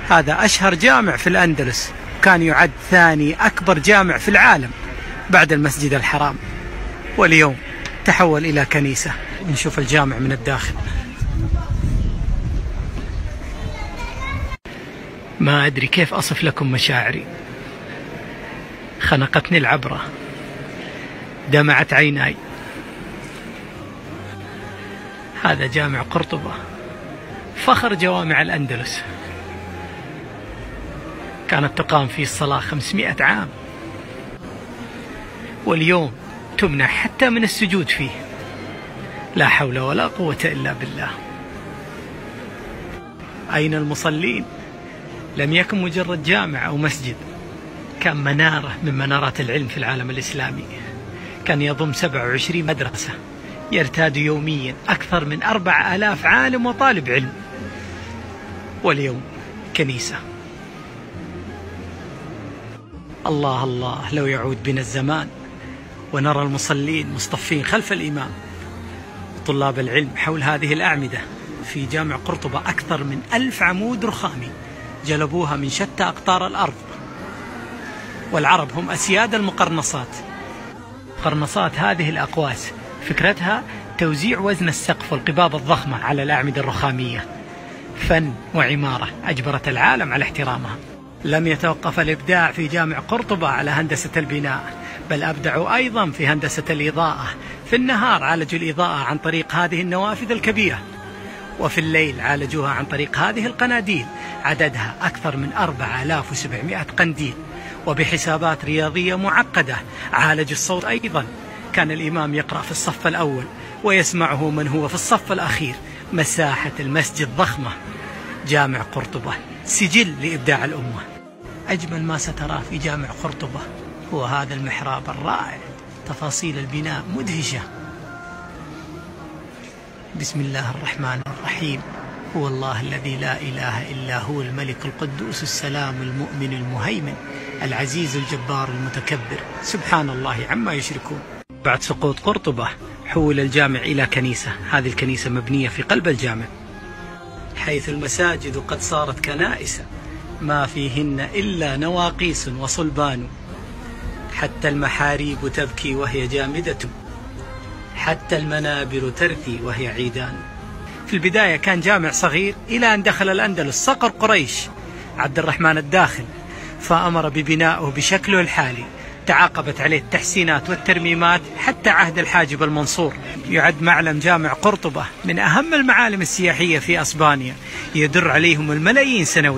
هذا أشهر جامع في الأندلس، كان يعد ثاني أكبر جامع في العالم بعد المسجد الحرام، واليوم تحول إلى كنيسة. نشوف الجامع من الداخل. ما أدري كيف أصف لكم مشاعري، خنقتني العبرة، دمعت عيناي. هذا جامع قرطبة، فخر جوامع الأندلس، كانت تقام فيه الصلاة 500 عام، واليوم تمنع حتى من السجود فيه. لا حول ولا قوة إلا بالله. أين المصلين؟ لم يكن مجرد جامع أو مسجد، كان منارة من منارات العلم في العالم الإسلامي. كان يضم 27 مدرسة، يرتاد يوميا أكثر من 4000 عالم وطالب علم، واليوم كنيسة. الله الله لو يعود بنا الزمان ونرى المصلين مصطفين خلف الإمام وطلاب العلم حول هذه الأعمدة. في جامع قرطبة أكثر من 1000 عمود رخامي جلبوها من شتى أقطار الأرض، والعرب هم أسياد المقرنصات. قرنصات هذه الأقواس فكرتها توزيع وزن السقف والقباب الضخمة على الأعمدة الرخامية، فن وعمارة أجبرت العالم على احترامها. لم يتوقف الإبداع في جامع قرطبة على هندسة البناء، بل أبدعوا أيضا في هندسة الإضاءة. في النهار عالجوا الإضاءة عن طريق هذه النوافذ الكبيرة، وفي الليل عالجوها عن طريق هذه القناديل، عددها أكثر من 4700 قنديل. وبحسابات رياضية معقدة عالج الصوت أيضا، كان الإمام يقرأ في الصف الأول ويسمعه من هو في الصف الأخير. مساحة المسجد ضخمة. جامع قرطبة سجل لإبداع الأمة. أجمل ما ستراه في جامع قرطبة هو هذا المحراب الرائع، تفاصيل البناء مدهشة. بسم الله الرحمن الرحيم. هو الله الذي لا إله إلا هو الملك القدوس السلام المؤمن المهيمن العزيز الجبار المتكبر، سبحان الله عما يشركون. بعد سقوط قرطبة حول الجامع إلى كنيسة. هذه الكنيسة مبنية في قلب الجامع، حيث المساجد قد صارت كنائس ما فيهن إلا نواقيس وصلبان، حتى المحاريب تبكي وهي جامدة، حتى المنابر ترثي وهي عيدان. في البداية كان جامع صغير، إلى أن دخل الأندلس صقر قريش عبد الرحمن الداخل فأمر ببنائه بشكله الحالي. تعاقبت عليه التحسينات والترميمات حتى عهد الحاجب المنصور. يعد معلم جامع قرطبة من أهم المعالم السياحية في أسبانيا، يدر عليهم الملايين سنويا.